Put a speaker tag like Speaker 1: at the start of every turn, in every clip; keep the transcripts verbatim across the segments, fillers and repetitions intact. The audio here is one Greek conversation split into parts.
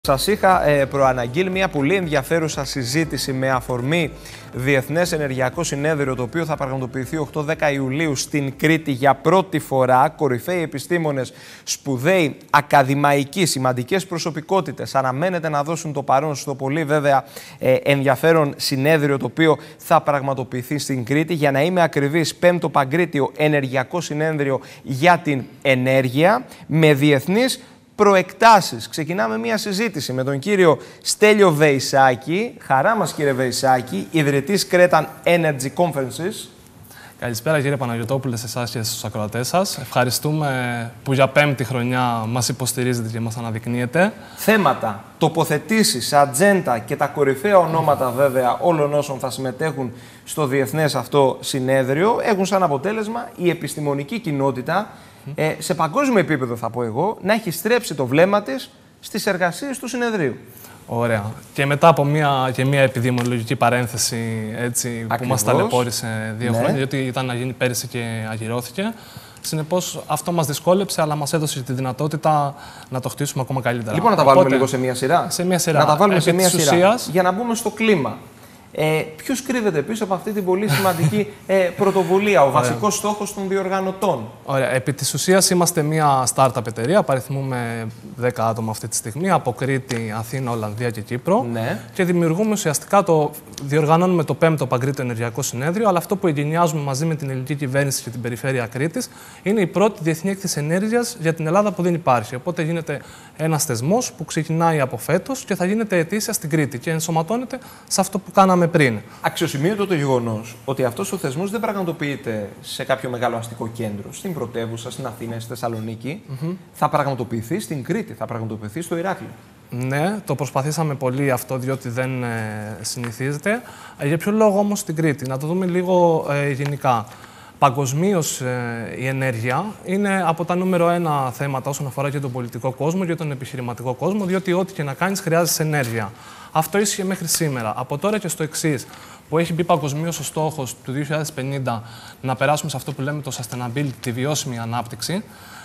Speaker 1: Σας είχα ε, προαναγγείλει μια πολύ ενδιαφέρουσα συζήτηση με αφορμή Διεθνές Ενεργειακό Συνέδριο, το οποίο θα πραγματοποιηθεί οκτώ δέκα Ιουλίου στην Κρήτη για πρώτη φορά. Κορυφαίοι επιστήμονες, σπουδαίοι, ακαδημαϊκοί, σημαντικές προσωπικότητες αναμένεται να δώσουν το παρόν στο πολύ βέβαια ε, ενδιαφέρον συνέδριο, το οποίο θα πραγματοποιηθεί στην Κρήτη. Για να είμαι ακριβής, πέμπτο Παγκρίτιο Ενεργειακό Συνέδριο για την Ενέργεια με διεθνείς προεκτάσεις. Ξεκινάμε μια συζήτηση με τον κύριο Στέλιο Βεϊσάκη. Χαρά μας, κύριε Βεϊσάκη, ιδρυτής Cretan Energy Conferences.
Speaker 2: Καλησπέρα, κύριε Παναγιωτόπουλε, σε εσάς και στους ακροατές σας. Ευχαριστούμε που για πέμπτη χρονιά μας υποστηρίζετε και μας αναδεικνύετε.
Speaker 1: Θέματα, τοποθετήσεις, ατζέντα και τα κορυφαία ονόματα βέβαια όλων όσων θα συμμετέχουν στο διεθνές αυτό συνέδριο έχουν σαν αποτέλεσμα η επιστημονική κοινότητα, Ε, σε παγκόσμιο επίπεδο θα πω εγώ, να έχει στρέψει το βλέμμα της στις εργασίες του συνεδρίου.
Speaker 2: Ωραία. Και μετά από μια, και μια επιδημιολογική παρένθεση έτσι, που μας ταλαιπώρησε δύο ναι. χρόνια, διότι ήταν να γίνει πέρυσι και αγυρώθηκε. Συνεπώς αυτό μας δυσκόλεψε, αλλά μας έδωσε τη δυνατότητα να το χτίσουμε ακόμα καλύτερα.
Speaker 1: Λοιπόν, να τα βάλουμε Οπότε, λίγο σε μια σειρά.
Speaker 2: Σε μια σειρά.
Speaker 1: Να τα βάλουμε
Speaker 2: Επί
Speaker 1: σε μια σειρά
Speaker 2: ουσίας,
Speaker 1: για να μπούμε στο κλίμα. Ε, ποιος κρύβεται πίσω από αυτή την πολύ σημαντική ε, πρωτοβουλία, ο Ωραία. βασικός στόχος των διοργανωτών?
Speaker 2: Ωραία. Επί της ουσίας είμαστε μια startup εταιρεία, παριθμούμε δέκα άτομα αυτή τη στιγμή, από Κρήτη, Αθήνα, Ολλανδία και Κύπρο.
Speaker 1: Ναι.
Speaker 2: Και δημιουργούμε ουσιαστικά το. Διοργανώνουμε το πέμπτο Παγκρίτιο Ενεργειακό Συνέδριο, αλλά αυτό που εγκαινιάζουμε μαζί με την ελληνική κυβέρνηση και την περιφέρεια Κρήτης είναι η πρώτη διεθνή έκθεση ενέργειας για την Ελλάδα που δεν υπάρχει. Οπότε γίνεται ένας θεσμός που ξεκινάει από φέτος και θα γίνεται ετήσια στην Κρήτη και ενσωματώνεται σε αυτό που κάναμε πριν.
Speaker 1: Αξιοσημείωτο το γεγονός ότι αυτός ο θεσμός δεν πραγματοποιείται σε κάποιο μεγάλο αστικό κέντρο, στην πρωτεύουσα, στην Αθήνα, στη Θεσσαλονίκη. Mm-hmm. Θα πραγματοποιηθεί στην Κρήτη, θα πραγματοποιηθεί στο Ηράκλειο.
Speaker 2: Ναι, το προσπαθήσαμε πολύ αυτό, διότι δεν ε, συνηθίζεται. Ε, για ποιο λόγο όμως στην Κρήτη? Να το δούμε λίγο ε, γενικά. Παγκοσμίως ε, η ενέργεια είναι από τα νούμερο ένα θέματα όσον αφορά και τον πολιτικό κόσμο και τον επιχειρηματικό κόσμο, διότι ό,τι και να κάνεις χρειάζεσαι ενέργεια. Αυτό ίσχυε μέχρι σήμερα. Από τώρα και στο εξής, που έχει μπει παγκοσμίως ο στόχος του δύο χιλιάδες πενήντα να περάσουμε σε αυτό που λέμε το sustainability, τη βιώσιμη ανάπτυξη,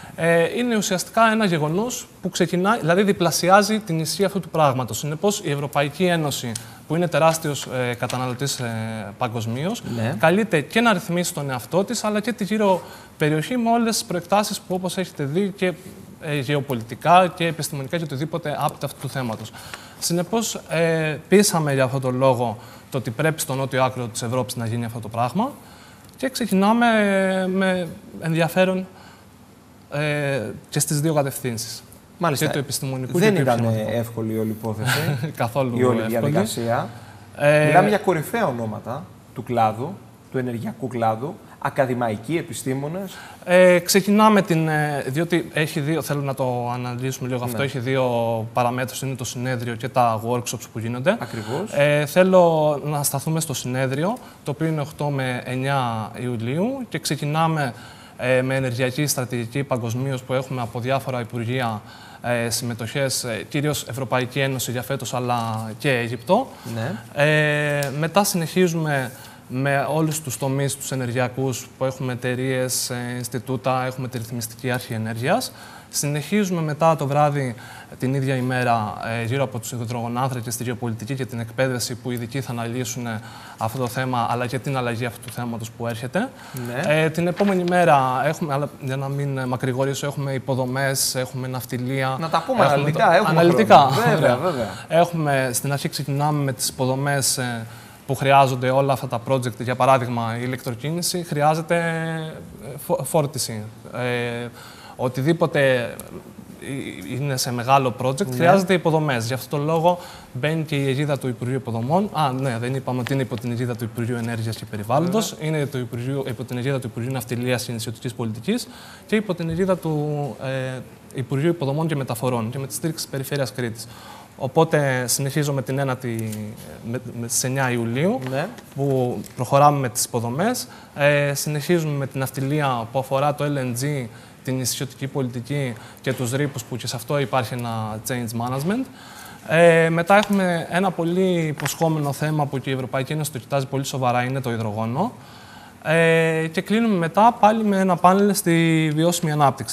Speaker 2: ε, είναι ουσιαστικά ένα γεγονός που ξεκινάει, δηλαδή διπλασιάζει την ισχύ αυτού του πράγματος. Συνεπώς, η Ευρωπαϊκή Ένωση, που είναι τεράστιος ε, καταναλωτής ε, παγκοσμίως, ναι. καλείται και να ρυθμίσει τον εαυτό της, αλλά και τη γύρω περιοχή με όλες τις προεκτάσεις που, όπως έχετε δει, και ε, γεωπολιτικά και επιστημονικά και οτιδήποτε άπτυτα αυτού του θέματος. Συνεπώς, ε, πείσαμε για αυτόν τον λόγο το ότι πρέπει στο νότιο άκρο της Ευρώπης να γίνει αυτό το πράγμα και ξεκινάμε ε, με ενδιαφέρον ε, και στις δύο κατευθύνσεις.
Speaker 1: Μάλιστα.
Speaker 2: Και το επιστημονικό
Speaker 1: δεν
Speaker 2: και το
Speaker 1: ήταν εύκολη η όλη υπόθεση.
Speaker 2: Καθόλου
Speaker 1: η όλη
Speaker 2: εύκολη.
Speaker 1: διαδικασία. Ε... Μιλάμε για κορυφαία ονόματα του κλάδου, του ενεργειακού κλάδου, ακαδημαϊκοί, επιστήμονες.
Speaker 2: Ε, ξεκινάμε την. Διότι έχει δύο, θέλω να το αναλύσουμε λίγο ναι. αυτό. Έχει δύο παραμέτρους, είναι το συνέδριο και τα workshops που γίνονται.
Speaker 1: Ακριβώς.
Speaker 2: Ε, θέλω να σταθούμε στο συνέδριο, το οποίο είναι οκτώ με εννιά Ιουλίου και ξεκινάμε ε, με ενεργειακή στρατηγική παγκοσμίως που έχουμε από διάφορα υπουργεία ε, συμμετοχές, ε, κυρίως Ευρωπαϊκή Ένωση για φέτος, αλλά και Αίγυπτο.
Speaker 1: Ναι.
Speaker 2: Ε, μετά συνεχίζουμε με όλους τους τομείς τους ενεργειακούς που έχουμε εταιρείες, Ινστιτούτα, έχουμε τη Ρυθμιστική Αρχή Ενέργειας. Συνεχίζουμε μετά το βράδυ την ίδια ημέρα γύρω από τους υδρογονάνθρακες, τη γεωπολιτική και την εκπαίδευση που οι ειδικοί θα αναλύσουν αυτό το θέμα, αλλά και την αλλαγή αυτού του θέματος που έρχεται. Ναι. Ε, την επόμενη μέρα, έχουμε, αλλά για να μην μακρηγορήσω, έχουμε υποδομές, έχουμε ναυτιλία.
Speaker 1: Να τα πούμε αναλυτικά. Το... Έχουμε
Speaker 2: αναλυτικά.
Speaker 1: Βέβαια, βέβαια.
Speaker 2: Έχουμε, στην αρχή ξεκινάμε με τις υποδομές που χρειάζονται όλα αυτά τα project. Για παράδειγμα, η ηλεκτροκίνηση χρειάζεται φόρτιση. Ε, οτιδήποτε είναι σε μεγάλο project, ναι. χρειάζεται υποδομές. Γι' αυτό το λόγο μπαίνει και η αιγίδα του Υπουργείου Υποδομών. Α, ναι, δεν είπαμε ότι είναι υπό την αιγίδα του Υπουργείου Ενέργειας και Περιβάλλοντος. Mm. Είναι το Υπουργείο, υπό την αιγίδα του Υπουργείου Ναυτιλίας και Νησιωτικής Πολιτικής και υπό την αιγίδα του ε, Υπουργείου Υποδομών και Μεταφορών και με τη στήριξη της Περιφέρειας Κρήτης. Οπότε συνεχίζω με την ένατη, με, με τις εννιά Ιουλίου, ναι. που προχωράμε με τις υποδομές. Ε, συνεχίζουμε με την ναυτιλία που αφορά το ελ εν τζι, την νησιωτική πολιτική και τους ρήπους, που και σε αυτό υπάρχει ένα change management. Ε, μετά έχουμε ένα πολύ υποσχόμενο θέμα που και η Ευρωπαϊκή Ένωση το κοιτάζει πολύ σοβαρά, είναι το υδρογόνο. Ε, και κλείνουμε μετά πάλι με ένα πάνελ στη βιώσιμη ανάπτυξη.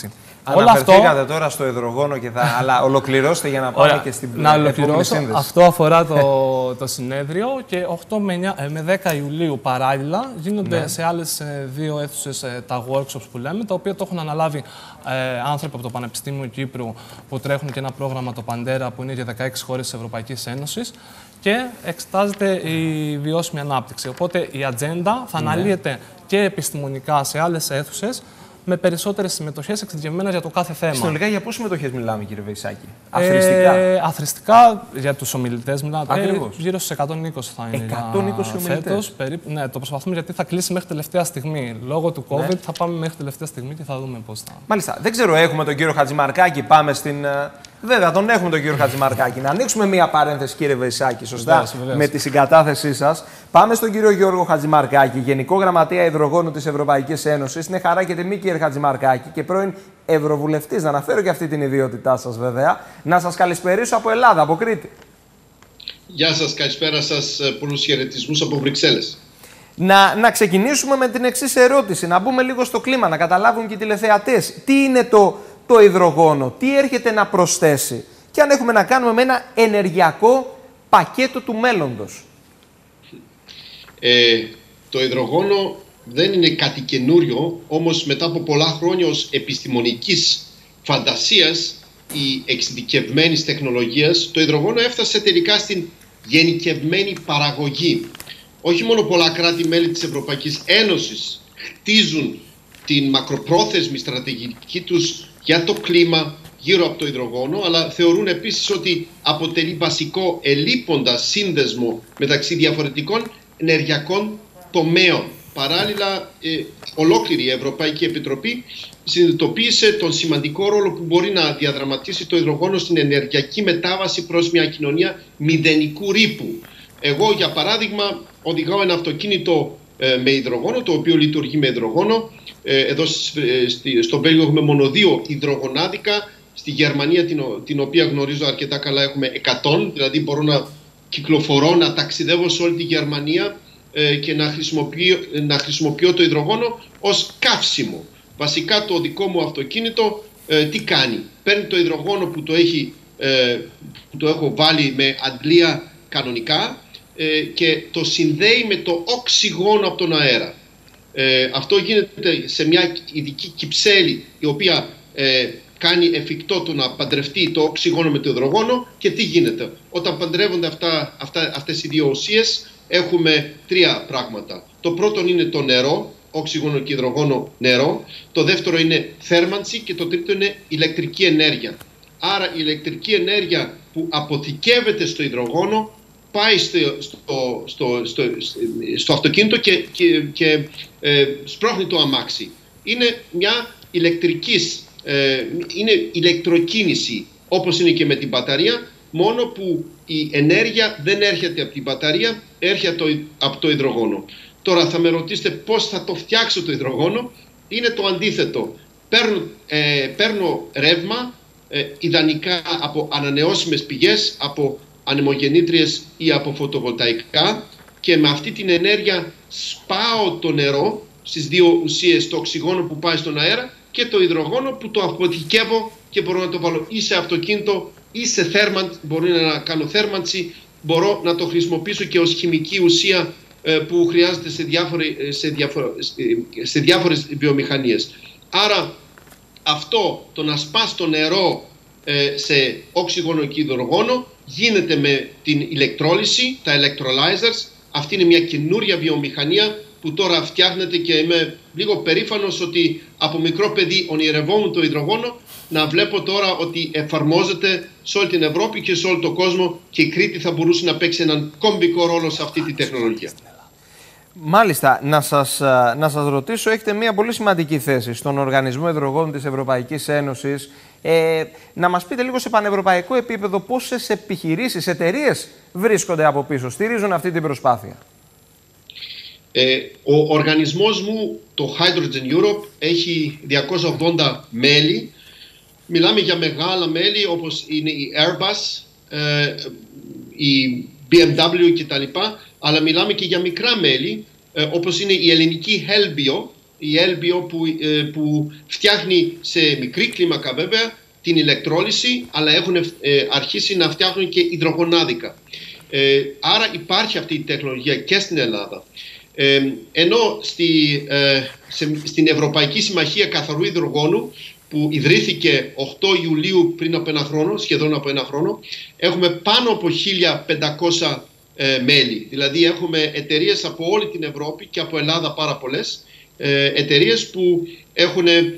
Speaker 1: Αναφερθήκατε
Speaker 2: αυτό...
Speaker 1: τώρα στο υδρογόνο, και θα... αλλά ολοκληρώστε για να πάμε
Speaker 2: Ωραία.
Speaker 1: και στην
Speaker 2: να
Speaker 1: επόμενη σύνδεση.
Speaker 2: Αυτό αφορά το, το συνέδριο και οκτώ με δέκα Ιουλίου παράλληλα γίνονται ναι. σε άλλες δύο αίθουσες τα workshops που λέμε, τα οποία το έχουν αναλάβει ε, άνθρωποι από το Πανεπιστήμιο Κύπρου που τρέχουν και ένα πρόγραμμα, το Παντέρα, που είναι για δεκαέξι χώρες της Ευρωπαϊκής Ένωσης, και εξετάζεται η βιώσιμη ανάπτυξη. Οπότε η ατζέντα θα ναι. αναλύεται και επιστημονικά σε άλλες αίθουσες, με περισσότερες συμμετοχές εξειδικευμένες για το κάθε θέμα.
Speaker 1: Συνολικά για πόσες συμμετοχές μιλάμε, κύριε Βεϊσάκη? Αθροιστικά.
Speaker 2: Ε, αθροιστικά για τους ομιλητές μιλάτε.
Speaker 1: Ακριβώς.
Speaker 2: Γύρω στους εκατόν είκοσι θα είναι.
Speaker 1: εκατόν είκοσι ομιλητές.
Speaker 2: Φέτος, περίπου, ναι, το προσπαθούμε γιατί θα κλείσει μέχρι τελευταία στιγμή. Λόγω του COVID ναι. θα πάμε μέχρι τελευταία στιγμή και θα δούμε πώς θα.
Speaker 1: Μάλιστα. Δεν ξέρω, έχουμε τον κύριο Χατζημαρκάκη. Πάμε στην. Βέβαια, τον έχουμε τον κύριο Χατζημαρκάκη. Να ανοίξουμε μία παρένθεση, κύριε Βεϊσάκη, σωστά, βεβαίως, βεβαίως. με τη συγκατάθεσή σας. Πάμε στον κύριο Γιώργο Χατζημαρκάκη, Γενικό Γραμματέα Υδρογόνου της Ευρωπαϊκής Ένωσης. Είναι χαρά και τιμή, κύριε Χατζημαρκάκη, και πρώην Ευρωβουλευτής. Να αναφέρω και αυτή την ιδιότητά σας, βέβαια. Να σας καλησπερίσω από Ελλάδα, από Κρήτη.
Speaker 3: Γεια σας, καλησπέρα σας. Πολλούς χαιρετισμούς από Βρυξέλλες.
Speaker 1: Να, να ξεκινήσουμε με την εξής ερώτηση. Να μπούμε λίγο στο κλίμα, να καταλάβουν και οι τηλεθεατές. Τι είναι το. το υδρογόνο, τι έρχεται να προσθέσει, και αν έχουμε να κάνουμε με ένα ενεργειακό πακέτο του μέλλοντος.
Speaker 3: Ε, το υδρογόνο δεν είναι κάτι καινούριο, όμως μετά από πολλά χρόνια ως επιστημονικής φαντασίας ή εξειδικευμένης τεχνολογίας, το υδρογόνο έφτασε τελικά στην γενικευμένη παραγωγή. Όχι μόνο πολλά κράτη-μέλη της Ευρωπαϊκής Ένωσης χτίζουν την μακροπρόθεσμη στρατηγική τους για το κλίμα γύρω από το υδρογόνο, αλλά θεωρούν επίσης ότι αποτελεί βασικό ελείποντα σύνδεσμο μεταξύ διαφορετικών ενεργειακών τομέων. Παράλληλα, ε, ολόκληρη η Ευρωπαϊκή Επιτροπή συνειδητοποίησε τον σημαντικό ρόλο που μπορεί να διαδραματίσει το υδρογόνο στην ενεργειακή μετάβαση προς μια κοινωνία μηδενικού ρήπου. Εγώ, για παράδειγμα, οδηγάω ένα αυτοκίνητο ε, με υδρογόνο, το οποίο λειτουργεί με υδρογόνο. Εδώ στο Βέλγιο έχουμε μόνο δύο υδρογονάδικα. Στη Γερμανία, την, την οποία γνωρίζω αρκετά καλά, έχουμε εκατό. Δηλαδή μπορώ να κυκλοφορώ, να ταξιδεύω σε όλη τη Γερμανία ε, και να χρησιμοποιώ, να χρησιμοποιώ το υδρογόνο ως καύσιμο. Βασικά το δικό μου αυτοκίνητο ε, τι κάνει? Παίρνει το υδρογόνο που το, έχει, ε, που το έχω βάλει με αντλία κανονικά ε, και το συνδέει με το οξυγόνο από τον αέρα. Ε, αυτό γίνεται σε μια ειδική κυψέλη, η οποία ε, κάνει εφικτό το να παντρευτεί το οξυγόνο με το υδρογόνο. Και τι γίνεται? Όταν παντρεύονται αυτά, αυτά, αυτές οι δύο ουσίες, έχουμε τρία πράγματα. Το πρώτο είναι το νερό, οξυγόνο και υδρογόνο νερό. Το δεύτερο είναι θέρμανση και το τρίτο είναι ηλεκτρική ενέργεια. Άρα η ηλεκτρική ενέργεια που αποθηκεύεται στο υδρογόνο πάει στο, στο, στο, στο, στο αυτοκίνητο και, και, και ε, σπρώχνει το αμάξι. Είναι μια ηλεκτρικής, ε, είναι ηλεκτροκίνηση, όπως είναι και με την μπαταρία, μόνο που η ενέργεια δεν έρχεται από την μπαταρία, έρχεται από το υδρογόνο. Τώρα θα με ρωτήσετε πώς θα το φτιάξω το υδρογόνο. Είναι το αντίθετο. Παίρνω, ε, παίρνω ρεύμα, ε, ιδανικά από ανανεώσιμες πηγές, από ανεμογεννήτριες ή από φωτοβολταϊκά, και με αυτή την ενέργεια σπάω το νερό στις δύο ουσίες, το οξυγόνο που πάει στον αέρα και το υδρογόνο που το αποθηκεύω και μπορώ να το βάλω ή σε αυτοκίνητο ή σε θέρμανση, μπορώ να κάνω θέρμανση, μπορώ να το χρησιμοποιήσω και ως χημική ουσία ε, που χρειάζεται σε, διάφορε, σε, διάφορε, σε διάφορες βιομηχανίες. Άρα αυτό το να σπάς το νερό ε, σε οξυγόνο και υδρογόνο γίνεται με την ηλεκτρόλυση, τα electrolyzers. Αυτή είναι μια καινούρια βιομηχανία που τώρα φτιάχνεται και είμαι λίγο περήφανος ότι από μικρό παιδί ονειρευόμουν το υδρογόνο, να βλέπω τώρα ότι εφαρμόζεται σε όλη την Ευρώπη και σε όλο τον κόσμο, και η Κρήτη θα μπορούσε να παίξει έναν κομβικό ρόλο σε αυτή τη τεχνολογία.
Speaker 1: Μάλιστα, να σας, να σας ρωτήσω, έχετε μια πολύ σημαντική θέση στον Οργανισμό Υδρογόνου της Ευρωπαϊκής Ένωσης. Ε, να μας πείτε λίγο σε πανευρωπαϊκό επίπεδο πόσες επιχειρήσεις, εταιρείες βρίσκονται από πίσω, στηρίζουν αυτή την προσπάθεια.
Speaker 3: Ε, ο οργανισμός μου, το Hydrogen Europe, έχει διακόσια ογδόντα μέλη. Μιλάμε για μεγάλα μέλη όπως είναι η Airbus, ε, η μπι εμ ντάμπλιου κτλ. Αλλά μιλάμε και για μικρά μέλη, ε, όπως είναι η ελληνική Helbio, η ελ μπι ο που, που φτιάχνει σε μικρή κλίμακα βέβαια την ηλεκτρόλυση, αλλά έχουν αρχίσει να φτιάχνουν και υδρογονάδικα. Ε, άρα υπάρχει αυτή η τεχνολογία και στην Ελλάδα. Ε, ενώ στη, ε, σε, στην Ευρωπαϊκή Συμμαχία Καθαρού Υδρογόνου, που ιδρύθηκε οκτώ Ιουλίου πριν από ένα χρόνο, σχεδόν από ένα χρόνο, έχουμε πάνω από χίλια πεντακόσια ε, μέλη. Δηλαδή έχουμε εταιρείες από όλη την Ευρώπη και από Ελλάδα πάρα πολλές ε, εταιρείες που έχουν ε,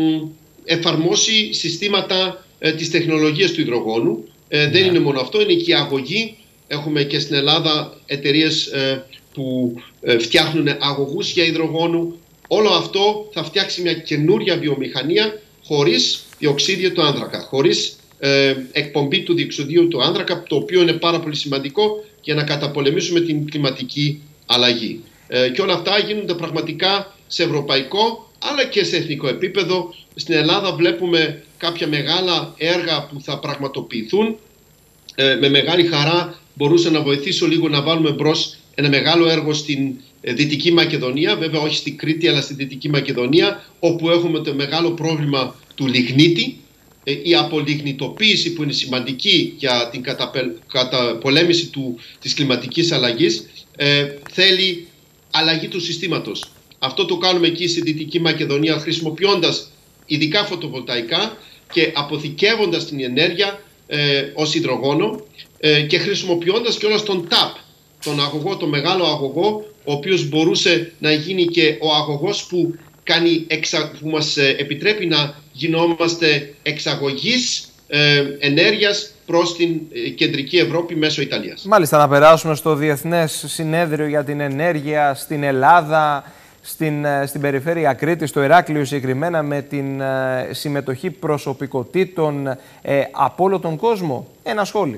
Speaker 3: εφαρμόσει συστήματα ε, της τεχνολογίας του υδρογόνου. Ε, δεν είναι μόνο αυτό, είναι και η αγωγή. Έχουμε και στην Ελλάδα εταιρείες ε, που ε, φτιάχνουν αγωγούς για υδρογόνου. Όλο αυτό θα φτιάξει μια καινούρια βιομηχανία χωρίς διοξίδιο του άνθρακα, χωρίς ε, εκπομπή του διοξιδίου του άνθρακα, το οποίο είναι πάρα πολύ σημαντικό για να καταπολεμήσουμε την κλιματική αλλαγή. Ε, και όλα αυτά γίνονται πραγματικά σε ευρωπαϊκό αλλά και σε εθνικό επίπεδο. Στην Ελλάδα βλέπουμε κάποια μεγάλα έργα που θα πραγματοποιηθούν. Ε, με μεγάλη χαρά μπορούσα να βοηθήσω λίγο να βάλουμε μπρος ένα μεγάλο έργο στην Δυτική Μακεδονία, βέβαια όχι στην Κρήτη αλλά στη Δυτική Μακεδονία, όπου έχουμε το μεγάλο πρόβλημα του λιγνίτη, η απολιγνητοποίηση που είναι σημαντική για την καταπολέμηση του, της κλιματικής αλλαγής, ε, θέλει αλλαγή του συστήματος. Αυτό το κάνουμε εκεί στη Δυτική Μακεδονία χρησιμοποιώντας ειδικά φωτοβολταϊκά και αποθηκεύοντας την ενέργεια ε, ως υδρογόνο ε, και χρησιμοποιώντας και όλα τον τάπ, τον αγωγό, τον μεγάλο αγωγό, ο οποίος μπορούσε να γίνει και ο αγωγός που, κάνει εξα... που μας επιτρέπει να γινόμαστε εξαγωγής ε, ενέργειας προς την κεντρική Ευρώπη μέσω Ιταλίας.
Speaker 1: Μάλιστα, να περάσουμε στο Διεθνές Συνέδριο για την Ενέργεια στην Ελλάδα, στην, στην περιφέρεια Κρήτης, στο Ηράκλειο συγκεκριμένα, με την ε, συμμετοχή προσωπικότητων ε, από όλο τον κόσμο. Ένα σχόλιο.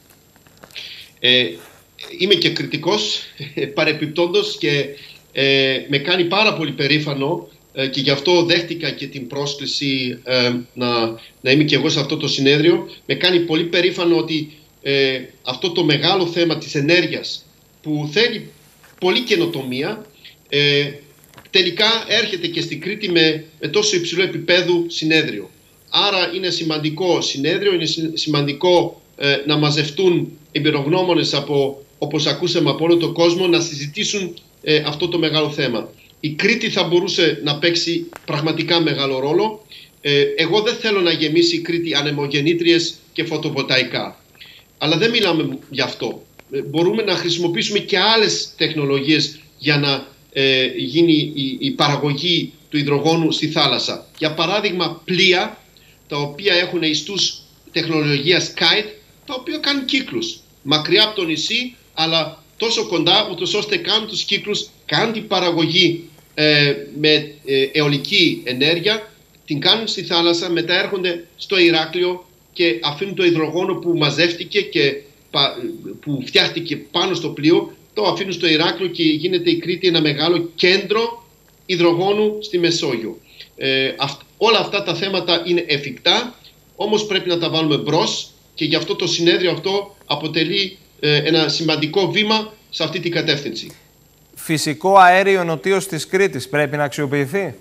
Speaker 3: Ε, Είμαι και κριτικός παρεπιπτόντος και ε, με κάνει πάρα πολύ περήφανο ε, και γι' αυτό δέχτηκα και την πρόσκληση ε, να, να είμαι και εγώ σε αυτό το συνέδριο. Με κάνει πολύ περήφανο ότι ε, αυτό το μεγάλο θέμα της ενέργειας που θέλει πολύ καινοτομία ε, τελικά έρχεται και στην Κρήτη με, με τόσο υψηλό επίπεδο συνέδριο. Άρα είναι σημαντικό συνέδριο, είναι σημαντικό ε, να μαζευτούν εμπειρογνώμονες από, όπως ακούσαμε, από όλο τον κόσμο να συζητήσουν ε, αυτό το μεγάλο θέμα. Η Κρήτη θα μπορούσε να παίξει πραγματικά μεγάλο ρόλο. Ε, εγώ δεν θέλω να γεμίσει η Κρήτη ανεμογεννήτριες και φωτοβολταϊκά. Αλλά δεν μιλάμε γι' αυτό. Ε, μπορούμε να χρησιμοποιήσουμε και άλλες τεχνολογίες για να ε, γίνει η, η παραγωγή του υδρογόνου στη θάλασσα. Για παράδειγμα, πλοία τα οποία έχουν ιστούς τεχνολογίας kite, τα οποία κάνουν κύκλους μακριά από το νησί, αλλά τόσο κοντά, ούτως ώστε κάνουν τους κύκλους, κάνουν την παραγωγή ε, με ε, αιωλική ενέργεια, την κάνουν στη θάλασσα, μετά έρχονται στο Ηράκλειο και αφήνουν το υδρογόνο που μαζεύτηκε και που φτιάχτηκε πάνω στο πλοίο, το αφήνουν στο Ηράκλειο και γίνεται η Κρήτη ένα μεγάλο κέντρο υδρογόνου στη Μεσόγειο. Ε, αυ, όλα αυτά τα θέματα είναι εφικτά, όμως πρέπει να τα βάλουμε μπρος και γι' αυτό το συνέδριο αυτό αποτελεί ε, ένα σημαντικό βήμα σε αυτή την κατεύθυνση.
Speaker 1: Φυσικό αέριο νοτίως της Κρήτης πρέπει να αξιοποιηθεί.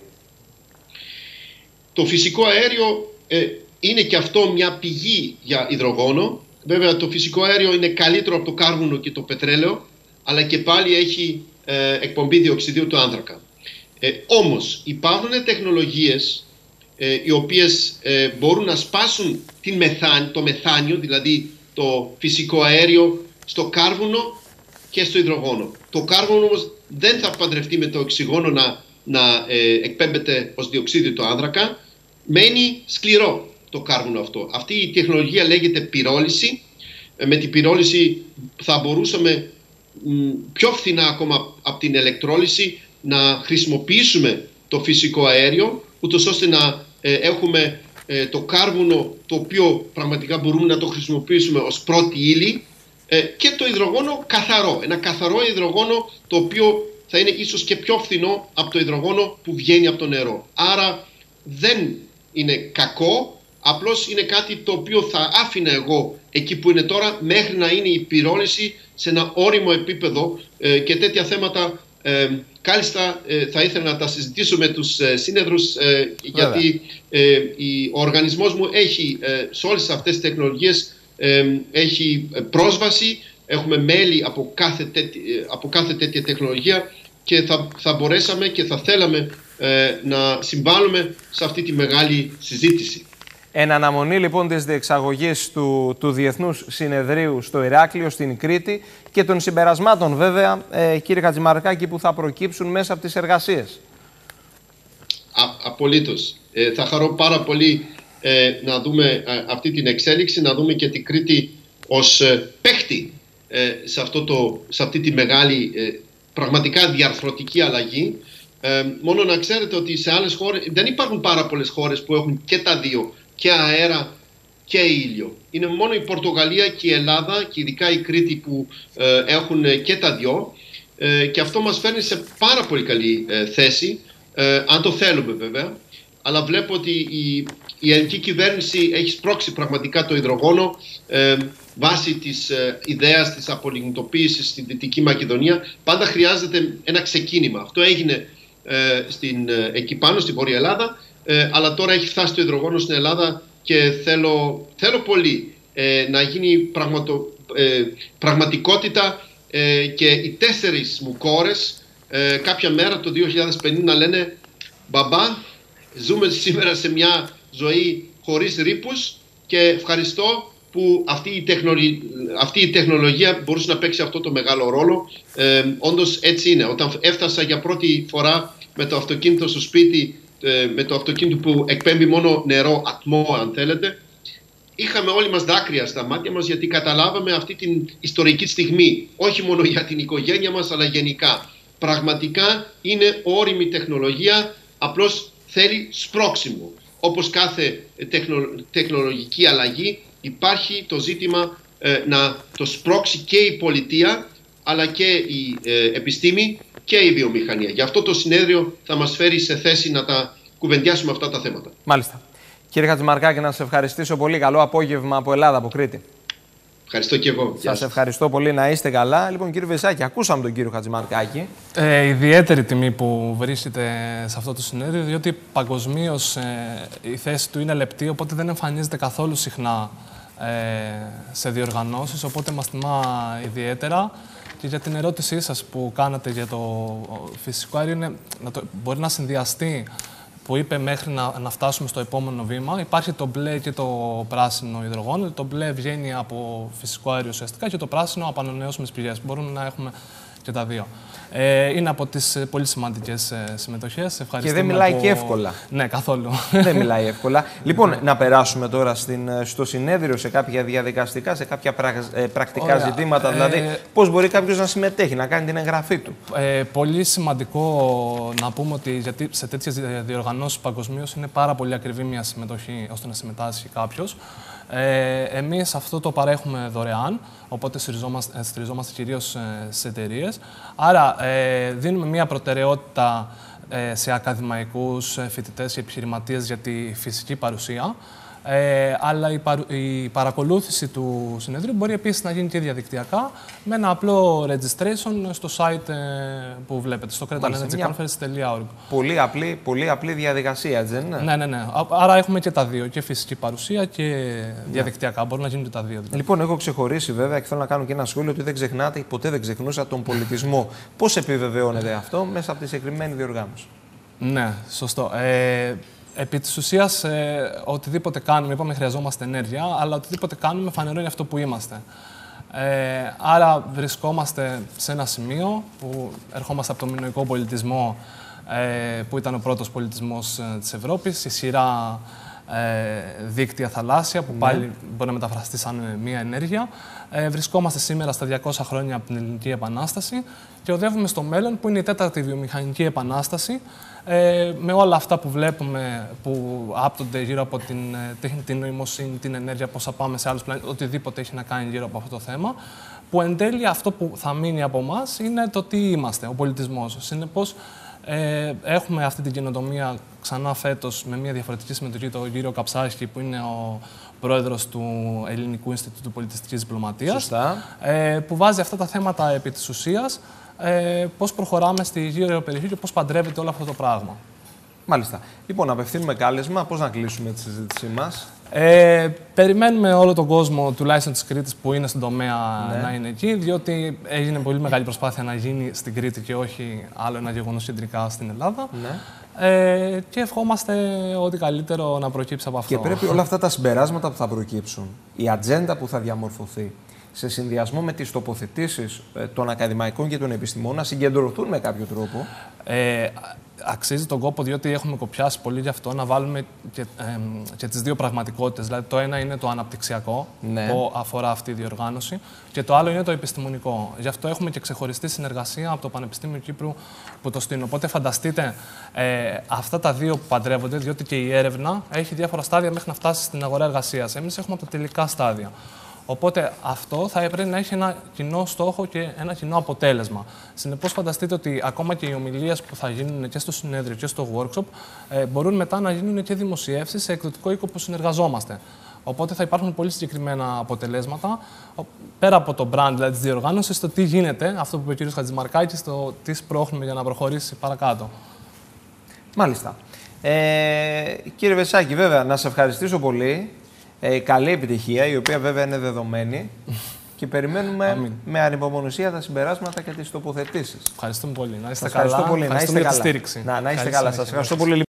Speaker 3: Το φυσικό αέριο ε, είναι και αυτό μια πηγή για υδρογόνο. Βέβαια το φυσικό αέριο είναι καλύτερο από το κάρβουνο και το πετρέλαιο, αλλά και πάλι έχει ε, εκπομπή διοξιδίου του άνθρακα. Ε, όμως υπάρχουν τεχνολογίες ε, οι οποίες ε, μπορούν να σπάσουν την μεθάνη, το μεθάνιο, δηλαδή το φυσικό αέριο, στο κάρβουνο και στο υδρογόνο. Το κάρβουνο όμως δεν θα παντρευτεί με το οξυγόνο να, να ε, εκπέμπεται ως διοξίδιο του άνθρακα. Μένει σκληρό το κάρβουνο αυτό. Αυτή η τεχνολογία λέγεται πυρόλυση. Ε, με την πυρόλυση θα μπορούσαμε μ, πιο φθηνά ακόμα από την ηλεκτρόλυση να χρησιμοποιήσουμε το φυσικό αέριο, ούτως ώστε να ε, έχουμε ε, το κάρβουνο, το οποίο πραγματικά μπορούμε να το χρησιμοποιήσουμε ως πρώτη ύλη, ε, και το υδρογόνο καθαρό. Ένα καθαρό υδρογόνο, το οποίο θα είναι ίσως και πιο φθηνό από το υδρογόνο που βγαίνει από το νερό. Άρα δεν είναι κακό, απλώς είναι κάτι το οποίο θα άφηνα εγώ εκεί που είναι τώρα, μέχρι να είναι η πυρόλυση σε ένα όριμο επίπεδο, ε, και τέτοια θέματα Ε, κάλλιστα ε, θα ήθελα να τα συζητήσω με τους ε, σύνεδρους ε, γιατί ε, η, ο οργανισμός μου έχει ε, σε όλες αυτές τις τεχνολογίες ε, έχει πρόσβαση, έχουμε μέλη από κάθε, τέτοι, από κάθε τέτοια τεχνολογία και θα, θα μπορέσαμε και θα θέλαμε ε, να συμβάλλουμε σε αυτή τη μεγάλη συζήτηση.
Speaker 1: Εν αναμονή λοιπόν της διεξαγωγής του, του Διεθνούς Συνεδρίου στο Ηράκλειο, στην Κρήτη και των συμπερασμάτων βέβαια, ε, κύριε Χατζημαρκάκη, που θα προκύψουν μέσα από τις εργασίες.
Speaker 3: Α, απολύτως. Ε, θα χαρώ πάρα πολύ ε, να δούμε ε, αυτή την εξέλιξη, να δούμε και την Κρήτη ως ε, παίχτη ε, σε, αυτό το, σε αυτή τη μεγάλη ε, πραγματικά διαρθρωτική αλλαγή. Ε, μόνο να ξέρετε ότι σε άλλες χώρες, δεν υπάρχουν πάρα πολλές χώρες που έχουν και τα δύο, και αέρα και ήλιο. Είναι μόνο η Πορτογαλία και η Ελλάδα και ειδικά η Κρήτη που ε, έχουν και τα δυο ε, και αυτό μας φέρνει σε πάρα πολύ καλή ε, θέση, ε, αν το θέλουμε βέβαια. Αλλά βλέπω ότι η, η ελληνική κυβέρνηση έχει σπρώξει πραγματικά το υδρογόνο ε, βάσει της ε, ιδέας της απολιγνητοποίησης στην Δυτική Μακεδονία. Πάντα χρειάζεται ένα ξεκίνημα. Αυτό έγινε ε, στην, ε, εκεί πάνω στην Βόρεια Ελλάδα. Ε, αλλά τώρα έχει φτάσει το υδρογόνο στην Ελλάδα και θέλω, θέλω πολύ ε, να γίνει πραγματο, ε, πραγματικότητα ε, και οι τέσσερις μου κόρες ε, κάποια μέρα το δύο χιλιάδες πενήντα να λένε «Μπαμπά, ζούμε σήμερα σε μια ζωή χωρίς ρήπους και ευχαριστώ που αυτή η, τεχνολογία, αυτή η τεχνολογία μπορούσε να παίξει αυτό το μεγάλο ρόλο». Ε, όντως έτσι είναι. Όταν έφτασα για πρώτη φορά με το αυτοκίνητο στο σπίτι, με το αυτοκίνητο που εκπέμπει μόνο νερό, ατμό αν θέλετε, είχαμε όλοι μας δάκρυα στα μάτια μας γιατί καταλάβαμε αυτή την ιστορική στιγμή, όχι μόνο για την οικογένεια μας αλλά γενικά. Πραγματικά είναι όριμη τεχνολογία, απλώς θέλει σπρώξιμο. Όπως κάθε τεχνο, τεχνολογική αλλαγή υπάρχει το ζήτημα ε, να το σπρώξει και η πολιτεία αλλά και η ε, επιστήμη και η βιομηχανία. Γι' αυτό το συνέδριο θα μας φέρει σε θέση να τα κουβεντιάσουμε αυτά τα θέματα.
Speaker 1: Μάλιστα. Κύριε Χατζημαρκάκη, να σας ευχαριστήσω πολύ. Καλό απόγευμα από Ελλάδα, από Κρήτη.
Speaker 3: Ευχαριστώ και εγώ.
Speaker 1: Σας ευχαριστώ πολύ, να είστε καλά. Λοιπόν, κύριε Βεσάκη, ακούσαμε τον κύριο Χατζημαρκάκη.
Speaker 2: Ε, ιδιαίτερη τιμή που βρίσκεται σε αυτό το συνέδριο, διότι παγκοσμίως ε, η θέση του είναι λεπτή, οπότε δεν εμφανίζεται καθόλου συχνά ε, σε διοργανώσεις, οπότε μας τιμά ιδιαίτερα. Και για την ερώτησή σας που κάνατε για το φυσικό αέριο, είναι, να το, μπορεί να συνδυαστεί, που είπε μέχρι να, να φτάσουμε στο επόμενο βήμα. Υπάρχει το μπλε και το πράσινο υδρογόνο. Το μπλε βγαίνει από φυσικό αέριο ουσιαστικά και το πράσινο από ανανεώσιμες πηγές. Μπορούμε να έχουμε και τα δύο. Ε, είναι από τις πολύ σημαντικές συμμετοχές.
Speaker 1: Και δεν μιλάει
Speaker 2: από...
Speaker 1: και εύκολα.
Speaker 2: Ναι, καθόλου.
Speaker 1: Δεν μιλάει εύκολα. Λοιπόν, να περάσουμε τώρα στην, στο συνέδριο σε κάποια διαδικαστικά, σε κάποια πρακ, ε, πρακτικά Ωραία. ζητήματα. Ε, δηλαδή, πώς μπορεί κάποιος να συμμετέχει, να κάνει την εγγραφή του.
Speaker 2: Ε, πολύ σημαντικό να πούμε ότι γιατί σε τέτοιες διοργανώσεις παγκοσμίως είναι πάρα πολύ ακριβή μια συμμετοχή ώστε να συμμετάσχει κάποιος. Ε, εμείς αυτό το παρέχουμε δωρεάν, οπότε στηριζόμαστε, στηριζόμαστε κυρίως σε εταιρείες. Άρα ε, δίνουμε μια προτεραιότητα ε, σε ακαδημαϊκούς, φοιτητές και επιχειρηματίες για τη φυσική παρουσία. Ε, αλλά η, παρου, η παρακολούθηση του συνεδρίου μπορεί επίσης να γίνει και διαδικτυακά με ένα απλό registration στο site ε, που βλέπετε, στο cretan energy conference τελεία org.
Speaker 1: Πολύ απλή, πολύ απλή διαδικασία, έτσι δεν είναι?
Speaker 2: Ναι, ναι, ναι. Άρα έχουμε και τα δύο, και φυσική παρουσία και διαδικτυακά. Ναι. Μπορούν να γίνουν και τα δύο. Δηλαδή.
Speaker 1: Λοιπόν, έχω ξεχωρίσει βέβαια και θέλω να κάνω και ένα σχόλιο ότι δεν ξεχνάτε, ποτέ δεν ξεχνούσα τον πολιτισμό. Πώς επιβεβαιώνεται αυτό μέσα από τη συγκεκριμένη διοργάνωση?
Speaker 2: Ναι, σωστό. Ε, Επί της ουσίας, ε, οτιδήποτε κάνουμε, είπαμε χρειαζόμαστε ενέργεια, αλλά οτιδήποτε κάνουμε φανερώνει αυτό που είμαστε. Ε, άρα βρισκόμαστε σε ένα σημείο που ερχόμαστε από τον μινωικό πολιτισμό, ε, που ήταν ο πρώτος πολιτισμός ε, της Ευρώπης, η σειρά ε, δίκτυα θαλάσσια, που ναι. πάλι μπορεί να μεταφραστεί σαν μία ενέργεια. Ε, βρισκόμαστε σήμερα στα διακόσια χρόνια από την Ελληνική Επανάσταση και οδεύουμε στο μέλλον, που είναι η τέταρτη βιομηχανική επανάσταση, Ε, με όλα αυτά που βλέπουμε που άπτονται γύρω από την τεχνητή νοημοσύνη, την ενέργεια, πώς θα πάμε σε άλλους πλανήτες, οτιδήποτε έχει να κάνει γύρω από αυτό το θέμα, που εν τέλει αυτό που θα μείνει από εμάς είναι το τι είμαστε, ο πολιτισμός. Συνεπώς, ε, έχουμε αυτή την καινοτομία ξανά φέτος με μια διαφορετική συμμετοχή, τον κύριο Καψάρχη, που είναι ο πρόεδρος του Ελληνικού Ινστιτούτου Πολιτιστικής Διπλωματίας,
Speaker 1: Σωστά.
Speaker 2: Ε, που βάζει αυτά τα θέματα επί της ουσίας. ε, πώς προχωράμε στη γύρω περιοχή και πώς παντρεύεται όλο αυτό το πράγμα.
Speaker 1: Μάλιστα. Λοιπόν, απευθύνουμε κάλεσμα. Πώς να κλείσουμε τη συζήτησή μας?
Speaker 2: Ε, περιμένουμε όλο τον κόσμο, τουλάχιστον της Κρήτης που είναι στον τομέα,
Speaker 1: ναι.
Speaker 2: να είναι εκεί, διότι έγινε πολύ μεγάλη προσπάθεια να γίνει στην Κρήτη και όχι άλλο ένα γεγονός κεντρικά στην Ελλάδα.
Speaker 1: Ναι.
Speaker 2: Ε, και ευχόμαστε ό,τι καλύτερο να προκύψει από αυτό.
Speaker 1: Και πρέπει όλα αυτά τα συμπεράσματα που θα προκύψουν, η ατζέντα που θα διαμορφωθεί, σε συνδυασμό με τις τοποθετήσεις των ακαδημαϊκών και των επιστημόνων, να συγκεντρωθούν με κάποιο τρόπο.
Speaker 2: Ε, αξίζει τον κόπο, διότι έχουμε κοπιάσει πολύ γι' αυτό, να βάλουμε και, ε, και τις δύο πραγματικότητες. Δηλαδή, το ένα είναι το αναπτυξιακό,
Speaker 1: ναι.
Speaker 2: που αφορά αυτή η διοργάνωση, και το άλλο είναι το επιστημονικό. Γι' αυτό έχουμε και ξεχωριστή συνεργασία από το Πανεπιστήμιο Κύπρου που το στείλει. Οπότε, φανταστείτε ε, αυτά τα δύο που παντρεύονται, διότι και η έρευνα έχει διάφορα στάδια μέχρι να φτάσει στην αγορά εργασίας. Εμείς έχουμε τα τελικά στάδια. Οπότε αυτό θα έπρεπε να έχει ένα κοινό στόχο και ένα κοινό αποτέλεσμα. Συνεπώς, φανταστείτε ότι ακόμα και οι ομιλίες που θα γίνουν και στο συνέδριο και στο workshop ε, μπορούν μετά να γίνουν και δημοσιεύσεις σε εκδοτικό οίκο που συνεργαζόμαστε. Οπότε θα υπάρχουν πολύ συγκεκριμένα αποτελέσματα, πέρα από το brand, δηλαδή της διοργάνωσης, το τι γίνεται, αυτό που είπε ο κ. Χατζημαρκάκης, το τι σπρώχνουμε για να προχωρήσει παρακάτω.
Speaker 1: Μάλιστα. Ε, κύριε Βεσάκη, βέβαια, να σε ευχαριστήσω πολύ. Ε, καλή επιτυχία, η οποία βέβαια είναι δεδομένη και περιμένουμε
Speaker 2: Αμήν.
Speaker 1: με ανυπομονησία τα συμπεράσματα και τις τοποθετήσεις.
Speaker 2: Ευχαριστούμε πολύ. Να είστε
Speaker 1: Σας ευχαριστώ
Speaker 2: καλά.
Speaker 1: πολύ.
Speaker 2: Ευχαριστούμε
Speaker 1: να είστε
Speaker 2: για τη
Speaker 1: καλά.
Speaker 2: στήριξη.
Speaker 1: Να, να είστε
Speaker 2: Καλή
Speaker 1: καλά.
Speaker 2: συνέχεια.
Speaker 1: Σας ευχαριστώ πολύ.